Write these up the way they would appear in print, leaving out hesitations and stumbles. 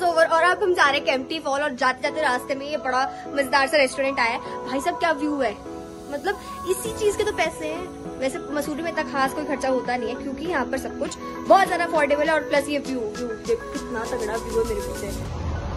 Over और अब हम जा रहे हैं केम्प्टी फॉल और जाते जाते रास्ते में ये बड़ा मजेदार सा रेस्टोरेंट आया है। भाई साहब क्या व्यू है, मतलब इसी चीज के तो पैसे हैं। वैसे मसूरी में इतना खास कोई खर्चा होता नहीं है क्योंकि यहाँ पर सब कुछ बहुत ज्यादा अफोर्डेबल है और प्लस ये व्यू कितना तगड़ा व्यू है मेरे पीछे।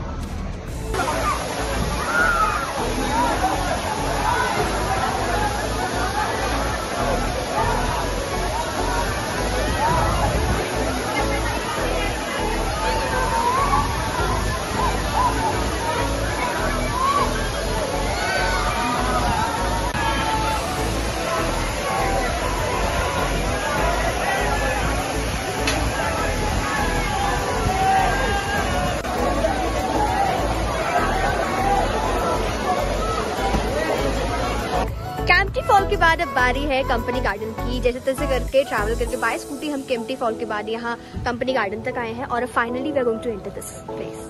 केम्प्टी फॉल के बाद अब बारी है कंपनी गार्डन की। जैसे तैसे करके ट्रैवल करके बाय स्कूटी हम केम्प्टी फॉल के बाद यहाँ कंपनी गार्डन तक आए हैं और finally we are going to enter this place.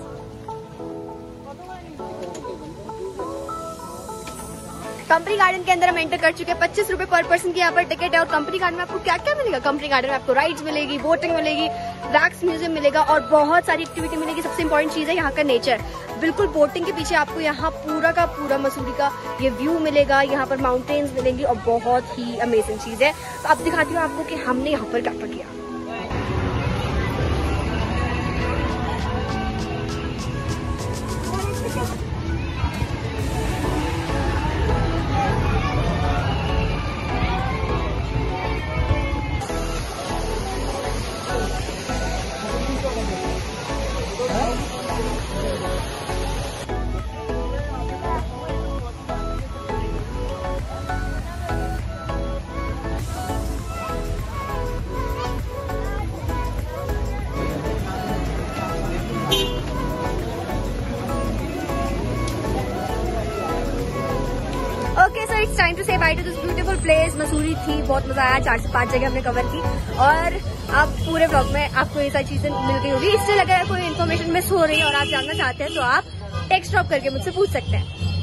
Company garden के अंदर हम एंटर कर चुके हैं। 25 रुपए पर पर्सन की यहाँ पर टिकट है। और कंपनी गार्डन में आपको क्या क्या मिलेगा? कंपनी गार्डन में आपको राइड्स मिलेगी, बोटिंग मिलेगी, वैक्स म्यूजियम मिलेगा और बहुत सारी एक्टिविटी मिलेगी। सबसे इंपॉर्टेंट चीज है यहाँ का नेचर। बिल्कुल बोटिंग के पीछे आपको यहाँ पूरा का पूरा मसूरी का ये व्यू मिलेगा। यहाँ पर माउंटेन्स मिलेंगी और बहुत ही अमेजिंग चीज है। तो अब दिखाती हूँ आपको कि हमने यहाँ पर क्या क्या किया। Okay so it's time to say bye to this beautiful place. Mussoorie थी, बहुत मजा आया। 4 से 5 जगह हमने कवर की और आप पूरे ब्लॉग में आपको ये सारी चीजें मिल गई होगी। इससे अगर कोई इन्फॉर्मेशन मिस हो रही है और आप जानना चाहते हैं तो आप टेक्स्ट ड्रॉप करके मुझसे पूछ सकते हैं।